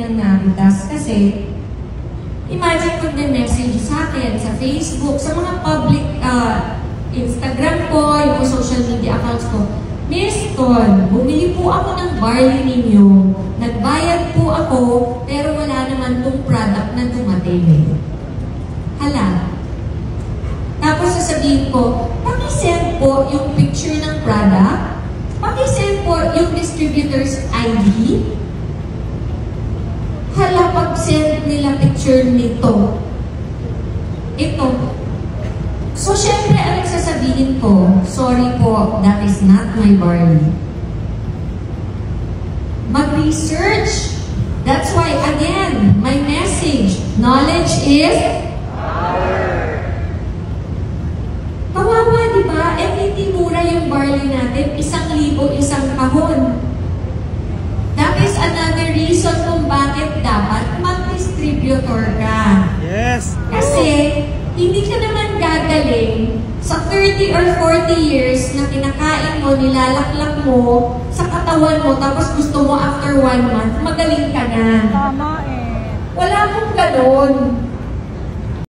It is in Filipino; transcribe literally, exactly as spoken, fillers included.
ng Navitas kasi imagine kung na-message sa akin sa Facebook, sa mga public uh, Instagram ko, yung social media accounts ko, Miss Ton, bumili po ako ng barley ninyo, nagbayad po ako, pero wala naman tong product na dumating. Hala. Tapos sasabihin ko, pakisend po yung picture ng product, pakisend po yung distributor's I D. Hala, pag-send nila picture nito. Ito. So, syempre, anong sasabihin ko? Sorry po, that is not my barley. Mag-research. That's why, again, my message, knowledge is power. Kawawa, di ba? Eh, hindi mura yung barley natin. Isang libo, isang kahon. That is another reason kung bakit dapat mag-distributor ka. Yes. Kasi, hindi ka naman gagaling sa thirty or forty years na kinakain mo, nilalaklak mo sa katawan mo, tapos gusto mo after one month, magaling ka na. Tama eh. Wala mong ganon.